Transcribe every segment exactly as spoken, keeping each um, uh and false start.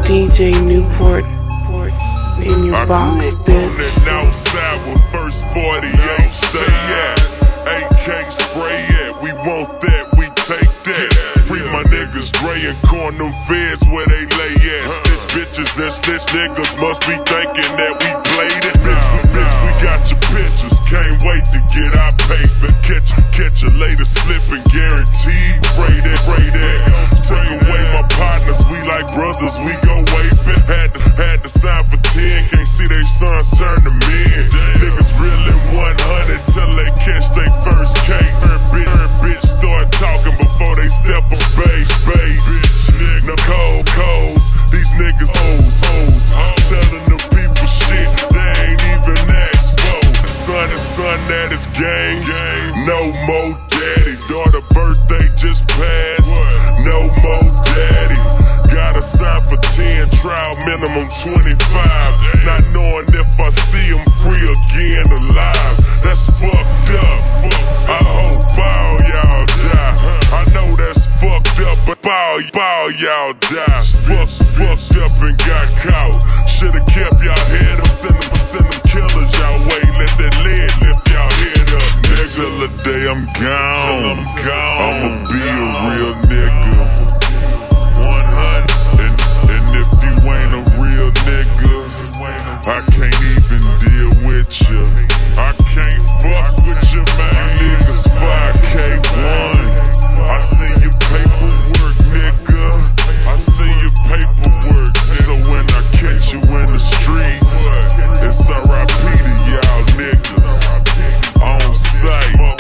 D J Newport in your box, bitch. Outside with first forty-eight, stay at A K spray at. We want that, we take that. Free my niggas, Dre and Corn, them feds where they lay at. Snitch bitches and snitch niggas must be thinking that we played it. Bitch, we, bitch, we got your pictures. Can't wait to get our paper. Catch, catch a later slipping, guaranteed. Pray that, pray that. Took away my partners, we like brothers, we go waving. Had to, had to sign for ten, can't see they sons turn to men. Niggas really one hundred till they catch they first case. Her bitch, her bitch start talking before they step on space, space. No cold codes, these niggas hoes, hoes. Telling the people shit, they ain't even asked for. Son and son that is gangs, no more daddy. Daughter birthday just passed, no more daddy. Gotta sign for ten, trial minimum twenty-five. Not knowing if I see him free again alive. That's fucked up. I hope all y'all die. I know that's fucked up, but all, all y'all die. Fuck, fucked up and got caught. Should've kept y'all head up. Send them, send them killers y'all way. Let that lead lift y'all head up. Nigga, till the day I'm gone, I'ma be a real nigga. I can't even deal with you. I can't fuck with you, man. You niggas five K one. I see your paperwork, nigga. I see your paperwork, nigga. So when I catch you in the streets, it's R I P to y'all niggas. On sight.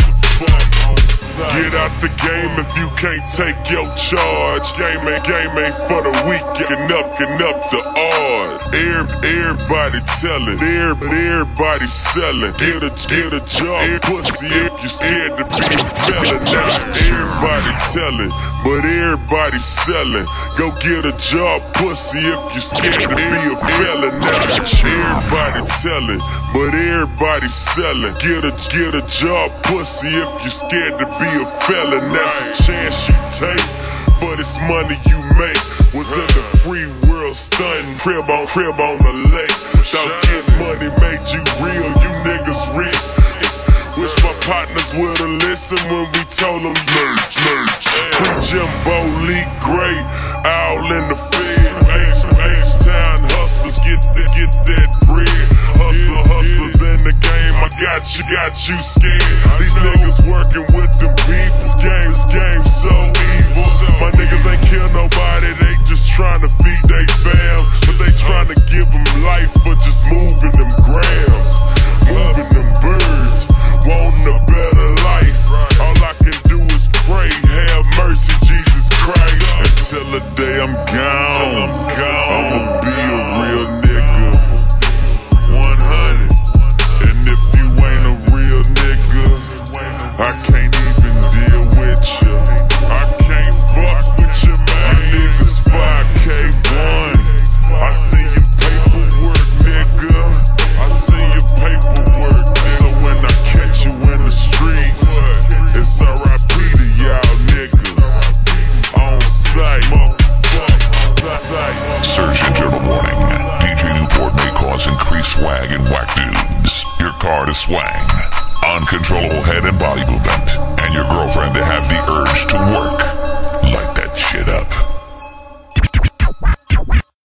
Get out the game if you can't take your charge. Game ain't, game ain't for the weak. Getting up, getting up the odds. Everybody telling, everybody selling. Get a, get a job, pussy, if you scared to be a felon. Now everybody telling, but everybody selling. Go get a job, pussy, if you scared to be a felon. Now everybody telling, but everybody selling. Get a, get a job, pussy, if you scared to be a felon. That's a chance you take for this money you make. Was in the free world stunting, crib on crib on the lake. Without getting money made you real, you niggas real. Wish my partners would've listened when we told them lurch, lurch. Pre-Jimbo, League Great, all in the fed. Ace, Ace Town hustlers, get that, get that bread. Hustler, hustlers in the game, I got you, got you scared. These niggas working with them people's games, game so evil. My niggas ain't kill nobody, they just trying to feed they fam. But they trying to give them life for just moving them grams, moving them birds, wanting a better life. All I can do is pray, have mercy, Jesus Christ. Until the day I'm gone, I'ma be a real nigga. one hundred. And if you ain't a real nigga, I can't even deal with you. I can't fuck with you, man. You niggas five K one. I see your paperwork, nigga. I see your paperwork, nigga. So when I catch you in the streets, it's R I P to y'all niggas. On sight. Surge Internal Warning. D J Newport may cause increased swag and whack dudes. Your car to swang, uncontrollable head and body movement, and your girlfriend to have the urge to work. Light that shit up.